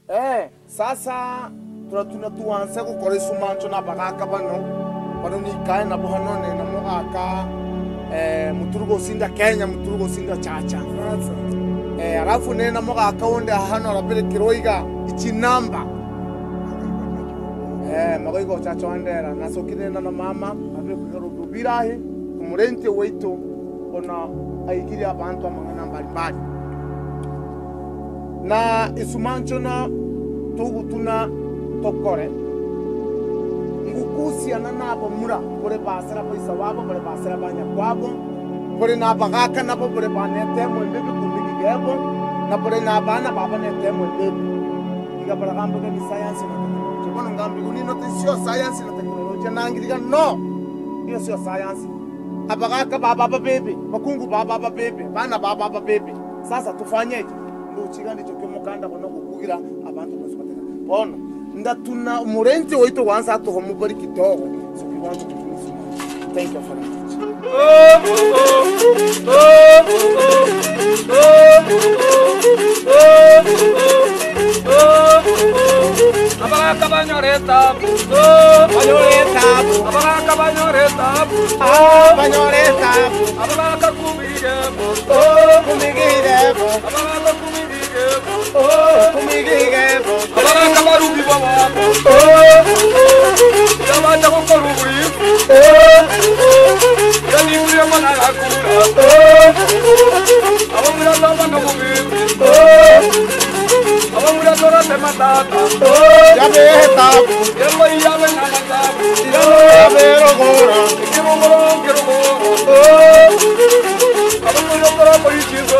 Sasa turatuna tuanze gukora isumancho nabagaka bano nikae nabo hanone na mogaka muturugo sinda Kenya muturugo sinda chacha alafu nena mogaka wonde hano arabere kiroiga ikinamba magoigo chacha wandera nasokire na mama abe kurubirahe kumurente weito ona aigiri abantu amangana mbali na isumancho na tugutuna tokore ngukusiana nabo mura kore basara paisa wabo kore basara banya kwabo kore nabagaka nabo kore banete mwembe kumigigebo na kore nabana baba nete mwembe iga para gambo ni science na technology kono ngambi unino sio science na technology nangiriga no iyo sio science abagaka baba bebe makungu baba bebe bana baba bebe sasa tufanyeje nduchiga ndicho kemukanda kono kukugira abantu bose bateka bono ndatuna umurente woito wanza to homubari kidogo so we want to finish. Thank you for that. Abaraka banyoreta abaraka banyoreta abaraka kumigire abaraka abaraka barubi baba yabata kokorubi yani uriya mana akura abamura ndabana mubibi abamura dora tematata yabeta yelo yabe namatabu yabe rogora kirogoro abamura dora poichizo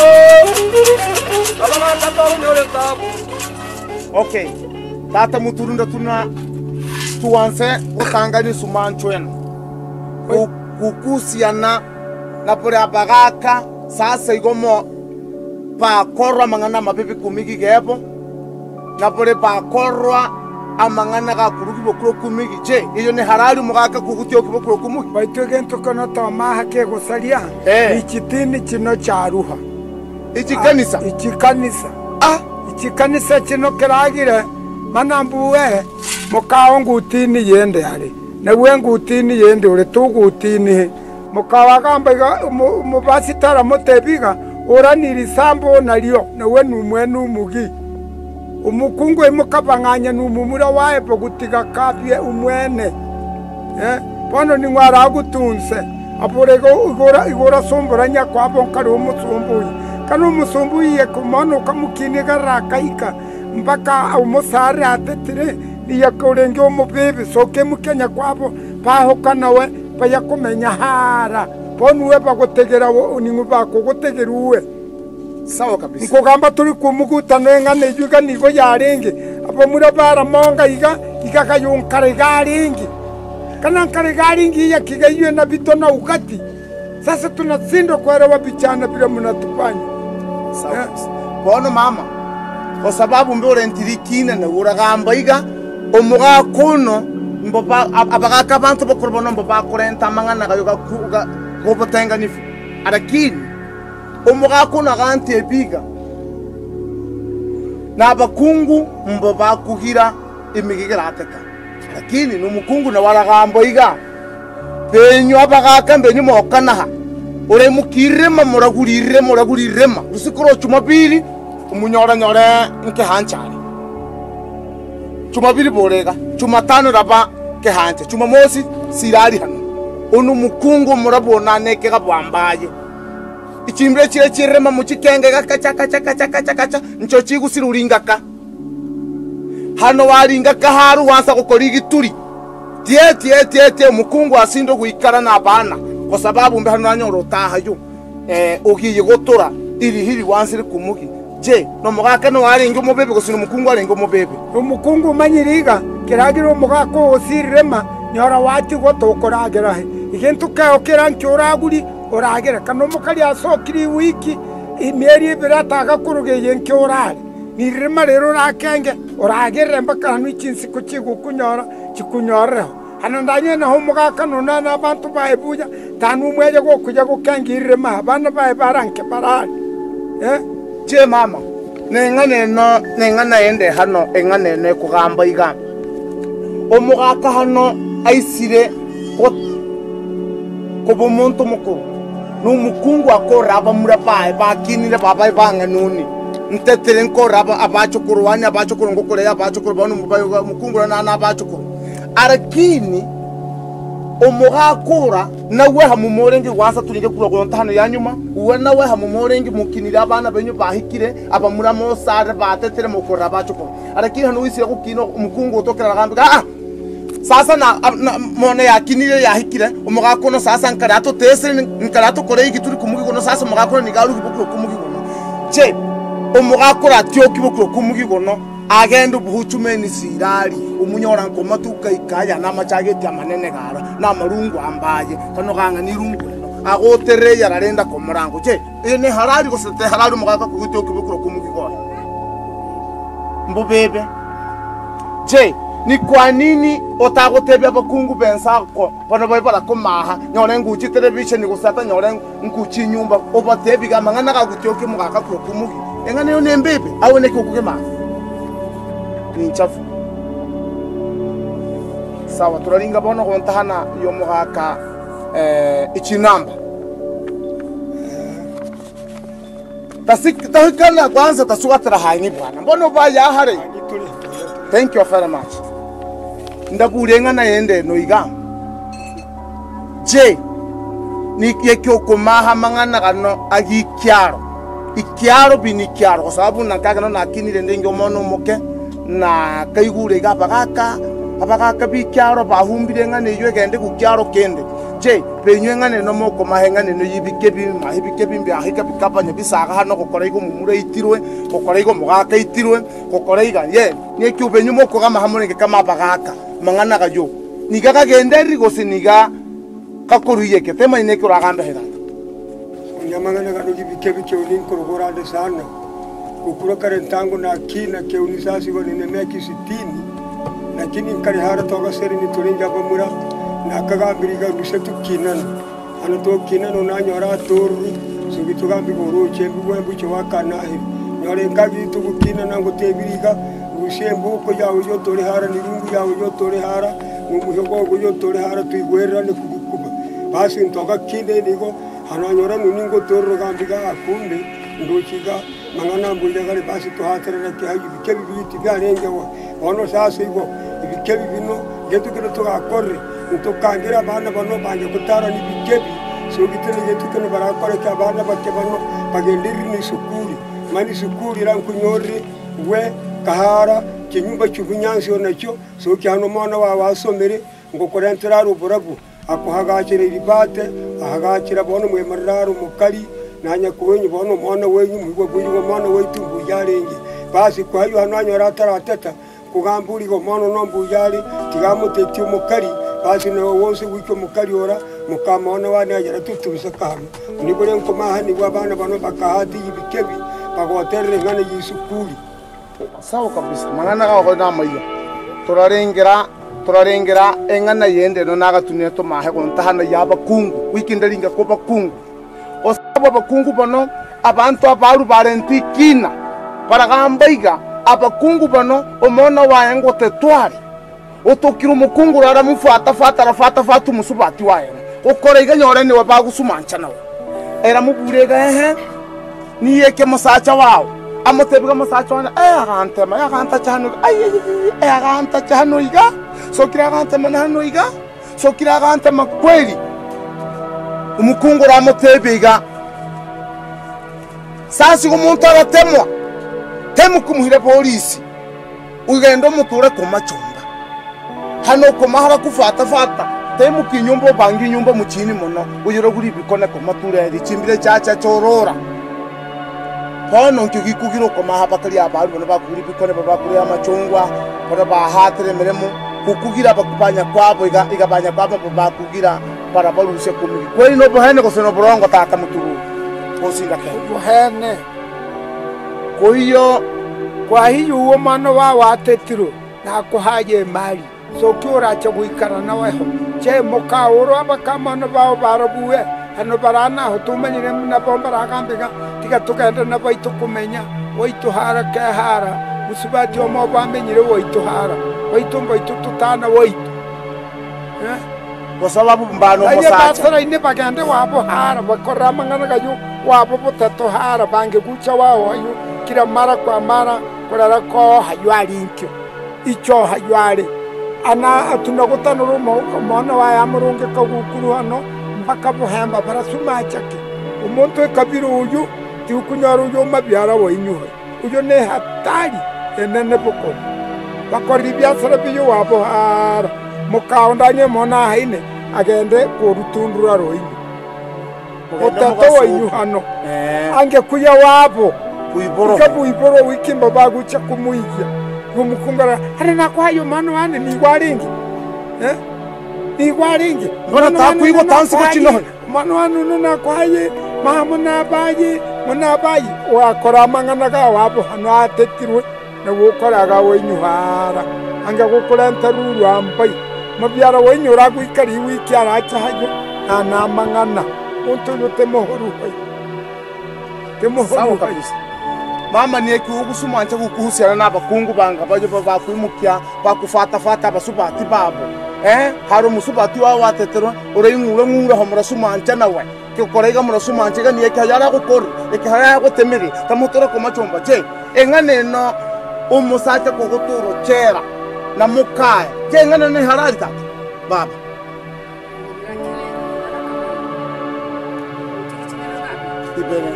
abamura dora nyoretabu. Okay, tata muturunda tuna tuanze utangani sumancho yenu kukusiana na pore abagaka sasa igomo pa korwa mangana mabibi kumigi gebo na pore pa korwa amangana ga kurugi bokuro kumigi je iyo ne harari mugaka kugutyo kibokuro kumugi baitoge ntokono to mahake gusaria ikitini kino cyaruha ikikanisa ikikanisa kino kiragire manambuwe mukawo ngutini yende ari nawe ngutini yende uri tugutini mukawa gamba mubasitara mutebiga uraniri sambo nalio nawe numwe numugi umukungu emukabanganya numumura wae pogutiga kapye umwene bono ni ngwara gutunse aporego igora somboranya kwabo nkari umusumbuyi kanu umusumbuyi yekumano kamukini garakaika mpaka umusare atetire niyakorenge umubebe soke mukenya kwabo pahoka nawe payakumenya hara bonuwe bagutegera uningu bako gutegeruwe sawa kabisa nkogamba turi kumugutano ngane yuga nigo yarenge abo muri baramonga iga kayunkare garingi kana kare garingi yakigaywe na bitona ugati sasa tunatsindo kwera bichana bila munatupanya sawa bono mama kwa sababu mbore ntirikine na uragamba iga omuga kuno mboba abagaka abantu bakurbono mboba kurenta mangana gayoga kuga gobotenga nifu arakini omuga kuno ganti ebiga na bakungu mboba kugira imigigira ateka lakini numukungu na waragambo iga penyo abagaka mbenyu mokanaha ore mukirema muragurirema usikoro chumabiri umunyora nyore nke hanchari chumabiri borega chumatano raba ke hanche chumamosi sirari hano onu mukungu murabona neke gabwambaye ichimbre chire chirema mukikenge gakacha ncho chigusiruringaka hano waringaka haru wansa gukora igituri tie mukungu asindo guikara na bana kwa sababu mbe hano anyoro tahayo ugiye gotora hiri wansire kumugi je no mugaka no waringa umubebe gusina umukungu arenga umubebe umukungu manyiriga kiragira umugaka osirema nyora wati gotokoragera he igentu kayo kirancyuraguri oragera kano mukari asokiri wiki imeri birataga kurugeye ncyurare nirema rero rakenge oragera mbaka n'ikinsi kukigukunyora kikunyoreho hano ndanye naho mugaka nona n'abantu baebuja tanu mweje go kujya gukangirema abana bae baranke barari je mama neng'ana ende hano eng'ana ene kugamba iga omugaka hano aisire kuba omuntu mukuru n'umukungu akoraba murabaye bakinire babaye bang'anuni ntetere nkoraba abachukuru wani abachukuru ngokoreya abachukuru bano mukungu na abachukuru arakini omugakura nawe hamumorenge wasa turinge kura konta hano yanyuma uwe nawe hamumorenge mukinira abana benyu bahikire abamura mosare batetere mukora abachukuru arakini hano wisire kukino umukungu utokera gambika sasa na mone yakinire yahikire umugakono sasa nkarato tese nkarato kore igituri kumugigono sasa umugakono nigaru kibukuro kumugigono je umugakora atyo kibukuro kumugigono agenda ubuhucumeni sirari umunyora nkoma tukayikaya namachageti amanene gara namarungu ambaye kano ganga nirungu agotere yararenda komurango je ene harari gosete harari umugaka kugityo kibukuro kumugigono mbubebe je ni kwa nini otagotebya abakungu bensako bano bari barakomaha nyore nguci television gusata nyore nguci nyumba obatebiga mangana gagutyoke mugaka kuro kumugi engane yo nembebe awone kugema ni chafu sawa turaringa bono gontahana yo mugaka ichinamba tahikana kwanza tasugatira hangi bwana mbono baya hare. Thank you very much. Ndaburenga na yende no igam je ni yekyo komaha mangana kano agikyaro ikyaro binikyaro kwa sababu nakagano nakinire ndenge omono moke na kaigure abagaka bikyaro bahumbire ngane yo gende kukyaro kende je penywe ngane no moko mahengane no yibike bimbi ahika bikapanya bisaga hano kokora igo mumure itirwe kokora igo mugaka itirwe kokora iga ye ni kyubenyu moko kama hamone kama bagaka mangana gayo nigaga genderi gosiniga kakoruye ketema ineke raganda hera nyamangana gano yibike bikyoni korogorande sana ukura karentango na kina keunisasi go nemeki 60 lakini karihara toga seri ni turinga bamura nakagambiriga gusetu kinana ano to kinano nanyora toru sugitugambi goruche bwembucho wakanahe nyore ngagi tugukinana ngo tebiriga gushembu ko yawe yo tore hara nirungu yawe yo tore hara umuhogo yo tore hara tuigwerane kugukuba basi ntoga kinde nigo hananyora nuningo toru gambiga akunde ndochiga mangana mbulya gari basi to haterera kyayi bikebi biti garenge wono sasa igo ibikebi bino getu kino to akore ntukangira abana bano banje kutara ni bikebi so gitene getu kino barakore ka abana bakke bano bagendiri ni sukuri mani sukuri rankunyori we kahara kinyumba cy'ubunyanzi onacyo so cyano mwana wa wasomere ngo korentera ruburabu akuhagakira iribate ahagakira bono mwemararo mukari nanya kuwenyu bono mwana wenyu mwigo bwiyo mwana wetu mbuyarenge basi kwa hiyo hananyora atarateta kugamburi go mwana no mbuyari tigamuteti umukari basi no wose wicyo mukari ora mukamana wane agera tutubisa kama nibure nkomaha ni abana bano bakahati ibikebi bagoterere ngane yisukuri sawa kabisa mangana ga namayo turarengera engana yende no nagatunye to mahe gontahana yabakungu wikindaringa ko bakungu osaba bakungu bano abantu abaru barentikina baragambaiga abakungu bano omona waye ngo tetwari otokira umukungu rara mufata umusubati waye ukora iganyore ni wabagusumanca nawe era muburega niyeke musacha wawe amotebwa musacha wana aganta cyane aganta cyane iga sokira aganta manano iga sokira aganta makweli umukungu ramotebega sasi umuntu aratemwa temu kumuhire polisi ugendo muture ku macumba hano ko mahara kufata temu kinyumba bangi nyumba mukini muno uyiro guri bikone ko mature ari cimbire cyaca corora hano nkigikugiro ko mahaba kali abantu bakuri bikone bakuri amacungwa bara bahatere meremo kukugira bakubanya kwabo igabanya kwabo bakugira para baruse kumigi kweli no bohene ko sono borongo tata muturu kosinga ke bohene koyo kwa hiyo uwo mano wa watetiro na kuhaje mali so kyora cha guikara nawe ho che mokauro abakamano bao barabuwe hano barana ho tumenyire na bomba rakambiga tiga tukenda na baitu kumenya waituhara kehara musubati omo bamenyire waituhara waitumba itututana waitu kwa sababu mbano aye musacha basara ine bagande wabo hara bakora mangana gayo wabo butato hara bange gucha wao ayo kila mara kwa mara kurara ko haywari inkyo icho haywari ana atunagutana rumo mwana wa yamurunge kagukuru hano mpaka buhemba barasuma chake umuntu ekabiro uyu tiukunyara uyu mabyara wa inyuhe uyu ne hatari enene boko bakori byasara biyo wabo hara mukaundanye mona haine agende kurutundura roinyu otato wa inyu hano ange kuya wabo buiboro wikimba bagucha kumuigia ngumukungara hari nakwayo mano wane ni waringi ni waringi ngona takuigo tansi kachino mano wanu nakwaye muna bayi wakora mangana ga wabo hano atetirwe na wukora ga wenyu hara ange gukora ntaruru ambai mabyara wenyu ragwikari wiki aracha hayo na mangana untu temohoru temohoru kabisa mama ni ekugusuma ncha kukuhusiana n'abakungu banga baje bakwimukia bakufata basubati babo haro musubati wa watetero urayingura ho murasuma ncha nawe kikorega murasuma ncha ni ekayara gukora ekayara gutemeri tamutora ko machomba je engane no umusacha kuguturo chera na mukae je engane ne harari tata baba ibere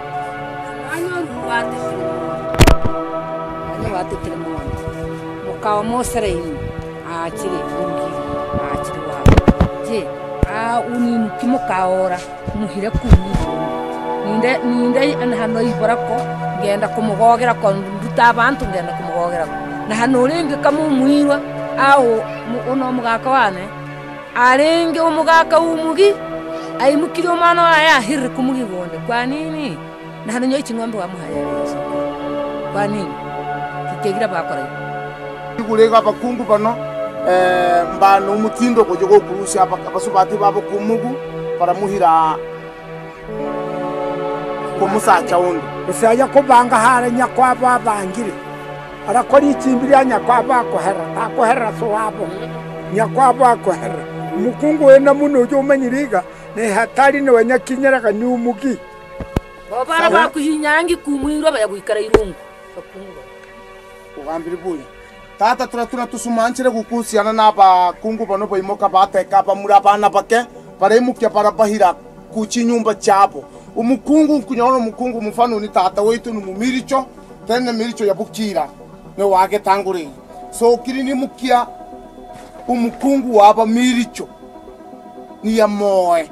watekele mwana mukawa mosereini achire ungi achire wa je uni mukimukaora muhire kuni ninde hano iborako ngenda kumugogera ko nduta abantu ngenda kumugogera na hano uringe kamumwirwa aho uno mugaka wane arenge umugaka umugi ayimukiri umwana waya hirre kumugi gonde kwa nini na hano nyoyi chingombe wa muhayereza kwa nini kitegira bakora igurega abakungu bano mbano umutindo kujya kurusi abasubati babo kumugu baramuhira kumusacha wundi usaya kubanga hara nyakwaba bangire arakora ikimbiri ya nyakwaba akohera so wabo nyakwaba akohera umukungu wena muno ujye umenyiriga ne hatari ne wanyakinyera kanyumugi bobara bakuhinyangi kumwiro bayagwikara irungu bakungu ugambira buye tata tusumanchire gukusiana n'abakungu bano boimoka bateka bamuri abana bake baremukia barabahira kuchi nyumba cyabo umukungu kunyora umukungu mufano ni tata wetu numumiricho tene miricho yabukira ne wage tangure so kiri ni mukia umukungu waba miricho ni ya moe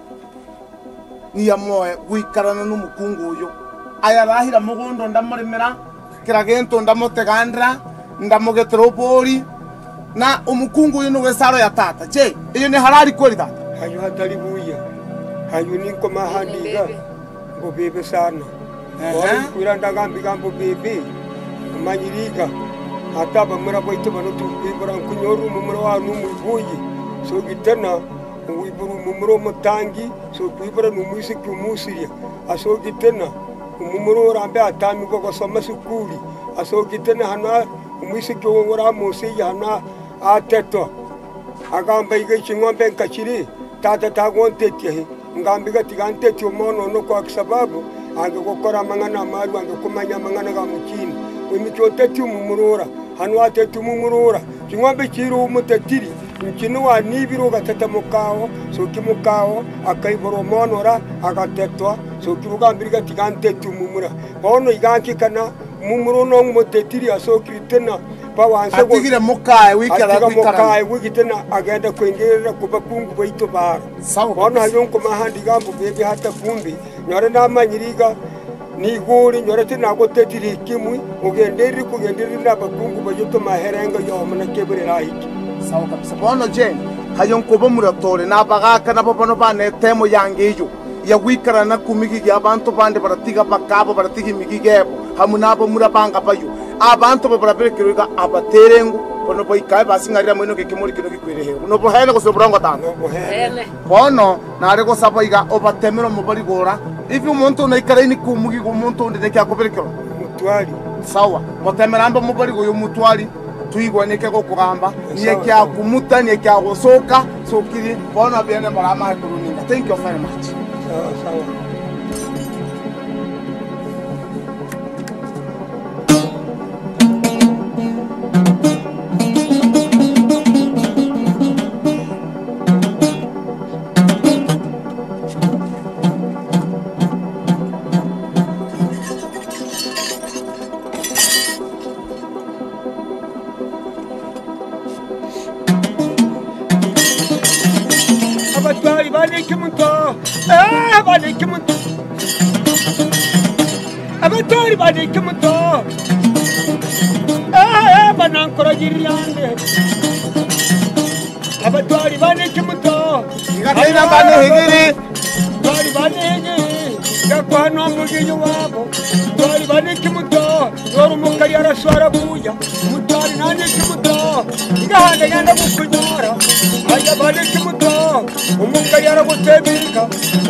wikarana n'umukungu uyo ayarahira mugondo ndamuremera kiragento ndamotegandra ndamugetropoli na umukungu uyu niwe saro ya tata je iyo ni harari kweli tata hayo hatari buya hayo ni koma handiga ngo bebe sana kwiranda gambi gambo bebe manyiriga hata bamura boite bano tubibura kunyoru mumuro wa numubuyi so gitana wiburu mumuro mutangi so kwibura numwisi kumusiria aso gitana umumuro rambe atami go gosoma sukuri aso gitana hana umwisi ko ngora musi yana ateto agamba igichi ngombe nkachiri tata tagonte tie ngambi gatigante tyo mono no kwa sababu ange gukora mangana maru ange kumanya mangana ga mukini wimicyote tyo mumurora hano atetu mumurora kingombe kiro umutetiri nkino wa nibiro gatata mukawo so kimukawo akaiboro monora agatetwa so kirugambiri gatigante tyo mumura bono iganki kana mumuro no mutetiri asokritena bawanse go atigire mukae wikara wikitena agenda kwengerera kubakungu baito bara bono hayonko mahandi gambo bebe hata kumbi nyore namanyiriga ni guri nyore tina gotetiri kimwi ugenderi kugenderi nabakungu bayoto maherenga yomana kebere rahiki sawa kabisa bono je hayonko bamuratore nabagaka nababano banetemo yangeyo ya wikara na kumigi abantu bande baratiga bakabo baratiga imigigebo hamunabo murabanga bayo abantu babaraberekerega abaterengu bono boikaye basingarira mwino gekimuri kino gikwerehe no bohene ko soburango tano bono nare ko sabaiga obatemero mubarigora ifi umuntu na ikara ini kumugi umuntu ndine kya kuberekero mutwali sawa mutemeramba mubari uyu mutwali tuigwanike gukugamba niye kya kumuta niye kya gusoka sokiri bona bene marama kuruninga. Thank you very much. sawa abatwali baneke muto baneke muto abatwali baneke muto banankoragiriyande abatwali baneke muto Ngatina bane higiri twali baneke gakwano mugiyo wabo twali baneke muto yoru mukari arashwara buya mutwali naneke muto ngahande genda gukunyara aya baneke muto umukari aragutebika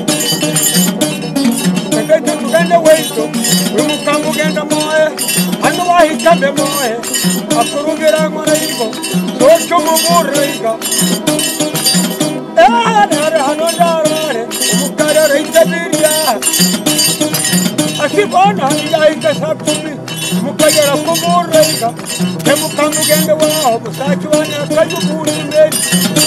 Tete tugende weito umukangu genda moe hano wahikambe moe akurugera ngoraigo socho mumuriga nare hano ndarare umukari arahitabiria asibona yahita sakumi umukari arakumuriga umukangu gende waho musaki wane akayuguri mbere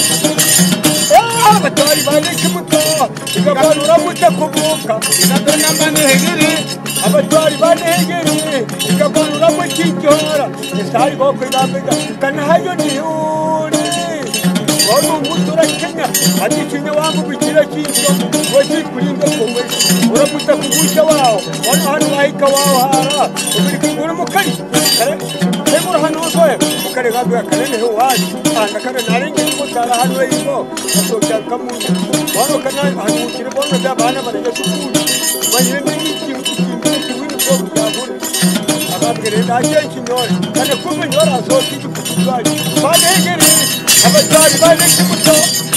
abatwali baneke muto igabanura mute kubuka ngatina bane higiri abatwali banegere igabanura mu kijora isari boko ibambega kana hayo nihure wono mutura Kenya adikine wangu bikira kinzo woji kurinda kumwe uramuta kubusha wao wono hano wahika wao hara ubiri kugura mukari Tegura hano soe mukari gabu akarene ho waji anga kana narenge mutara hano yibo asokya kamu wono kana hano kire bono da bana bana sukuru banyire n'iki wini ko yabure ababwire naje kinyore kana kumwe nyora zo kiti kutwali banegere abatwali baneke muto